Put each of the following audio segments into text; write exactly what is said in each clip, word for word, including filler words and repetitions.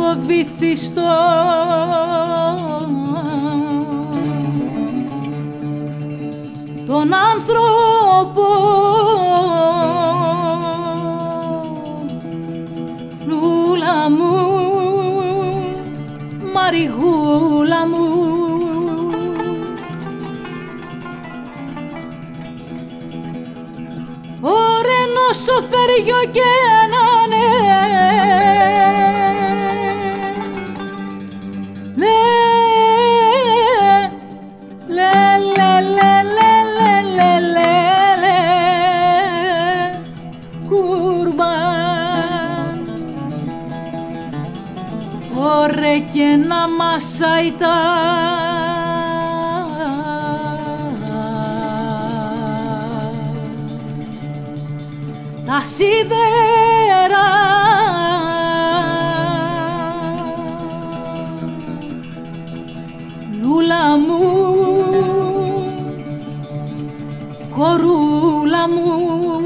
το βυθιστό τον άνθρωπο, λούλα μου, μαριγούλα μου. Ωρενό σοφέριο και να ναι, Ωρε και να μασάει τα τα σίδερα, λούλα μου, κορούλα μου.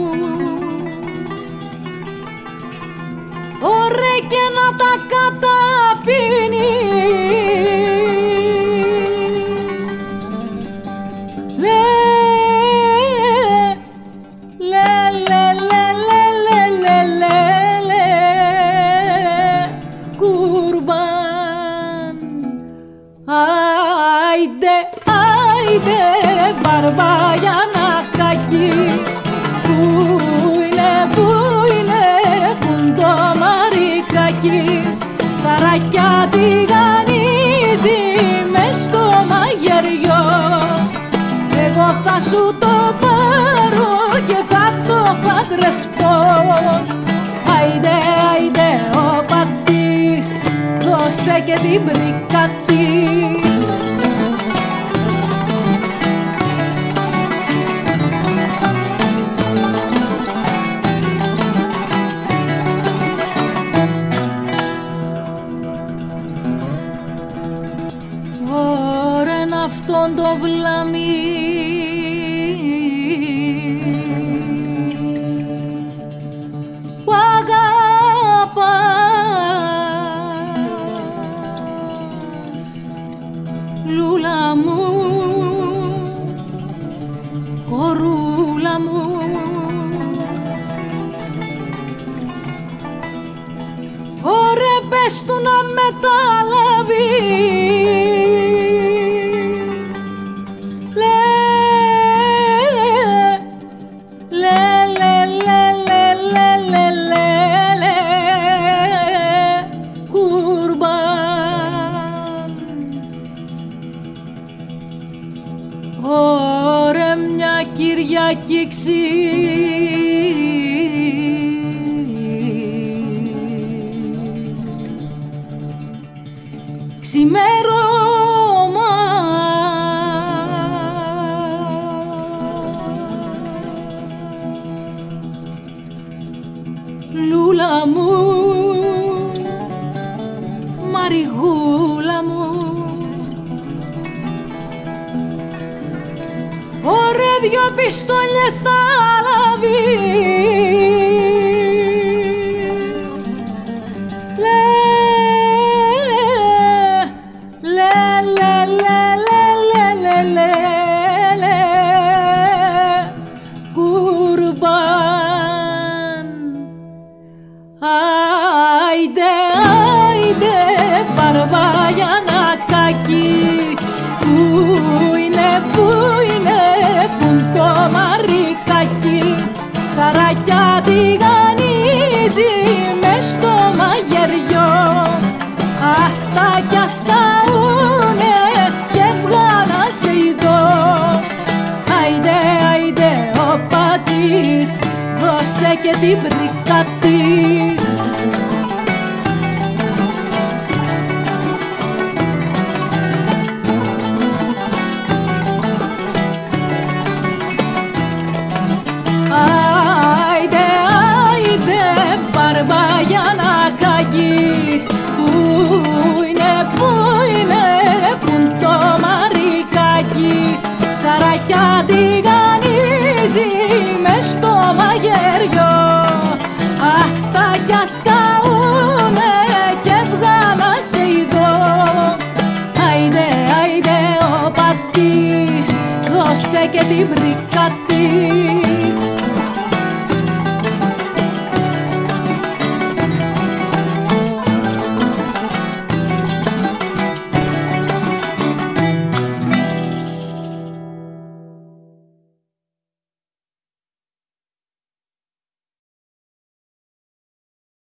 Ωρε και να τα καταπίνει, λε, λε, λε, λε, λε, λε, λε, λε, κουρμπάν. Άιντε, άιντε, μπαρμπαγιάνα κακή, πού είναι, πού είναι, πουν το μαρικάκι, σαρακιά τηγανίζει μες στο μαγειριό. Εγώ θα σου το πάρω και θα το παντρευτώ. Άιντε, άιντε ο πατής, δώσε και την πρίκα της. Αυτόν το βλαμί που αγαπάς, λούλα μου, κορούλα μου. Ωρε πες του να μεταλαβεί, ωρε μια Κυριακή ξύ, ξημέρωμα, λούλα μου, μαριγούλα μου. Ωρε δυο πιστόλιες στα λαβή, λε, λε, λε, λε, λε, λε, λε, κουρμπάν. Άιντε, άιντε, μπαρμπαγιάνα κακή, πού είναι, πού είναι, πουν το μαρικάκι, σαρακιά τηγανίζει μες στο μαγειριό. Άστα κι ας καούνε και βγάνα σε ειδώ. Άιντε, άιντε ο πατής, δώσε και την πρίκα της. Άιντε, άιντε, μπαρμπαγιάνα κακή, πού είναι, πού είναι, πουν το μαρικάκι, σαρακιά τηγανίζει μες στο μαγειριό. Άστα κι την βρήκα.